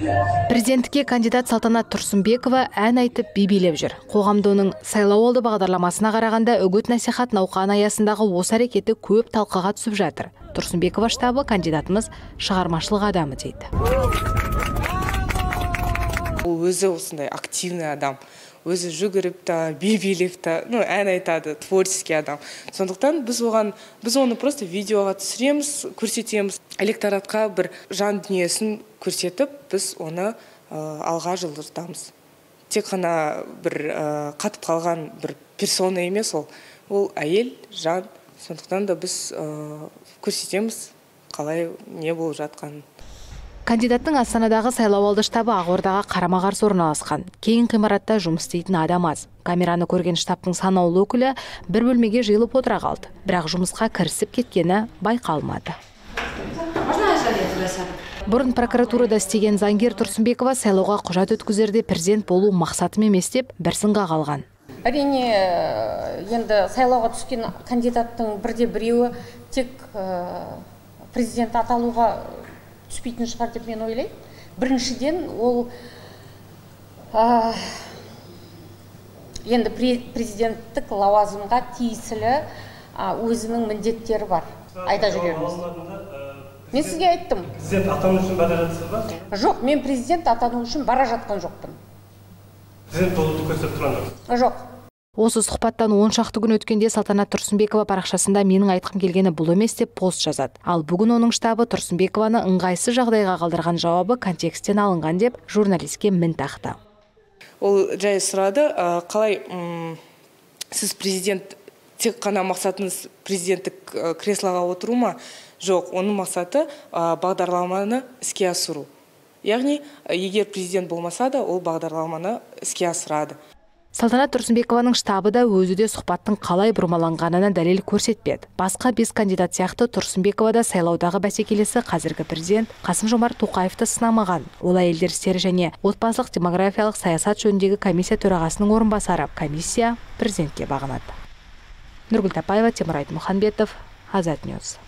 Президенттікке кандидат Салтанат Тұрсынбекова ән айтып би билеп жүр. Қоғамда оның сайлауалды бағдарламасына қарағанда үгіт-насихат науқаны аясындағы осы әрекеті көп талқыға түсіп жатыр. Тұрсынбекова штабы кандидатымыз шығармашылық адамы дейді. Ол өзі осындай активный адам. Өзі жүгіріп та, би билеп та, ән айтады, творческий адам. Сондықтан біз оны просто видеоға түсіреміз, көрсетеміз. Электоратқа бір жан дүниесін көрсетіп, біз оны алға жылжытамыз. Тек қана бір қатып қалған бір персона емес ол әйел, жан. Сондықтан да біз көрсетеміз, қалай не болып жатқанын. Кандидаттың Астанадағы сайлауалды штабы Ақордаға қарама-қарсы орналасқан. Кейін ғимаратта жұмыс істейтін адам аз. Камераны көрген штабтың санаулы өкілі бір бөлмеге жиылып отыра қалды. Бірақ жұмысқа кірісіп кеткені байқалмады. Бұрын прокуратурада істеген заңгер Тұрсынбекова сайлауға құжат өткізерде президент болу мақсатым емес деп бір сынға қалған. Әрине, енді сайлауға түскен кандидаттың бірде-біреуі тек президент аталуға түспейтін шығар деп мен ойлаймын. Біріншіден, ол енді президенттік лауазымға тиесілі өзінің міндеттері бар. Айта жүрерміз. Мен сізге айттым. Президент атану үшін бара жатсыз ба? Жоқ, мен президент атану үшін бара жатқан жоқпын. Президент болуды көздеп тұрған жоқсыз? Жоқ. Осы сұхбаттан 10 шақты күн өткенде Салтанат Тұрсынбекова парақшасында менің айтқым келгені бұл емес деп пост жазады. Ал бүгін оның штабы Тұрсынбекованы ыңғайсыз жағдайға қалдырған жауабы контекстен алынған деп журналистке мін тақты. Ол жай сұрады, қалай сіз президент, тек қана мақсатыңыз президенттік креслоға отыру ма? Жоқ, оның мақсаты бағдарламаны іске асыру. Яғни, егер президент болмаса да, ол бағдарламаны іске асырады. Салтанат Тұрсынбекованың штабы да өзі де сұхбаттың қалай бұрмаланғанына дәлел көрсетпеді. Басқа 5 кандидат сияқты Тұрсынбекова да сайлаудағы бәсекелесі қазіргі президент Қасым-Жомарт Тоқаевты сынамаған. Ол әйелдер істері және отбасылық демографиялық саясат жөніндегі комиссия төрағасының орынбасары. Комиссия президентке бағынады. Нұргүл Тапаева, Темір Айтмұханбетов, Азат Ньюс.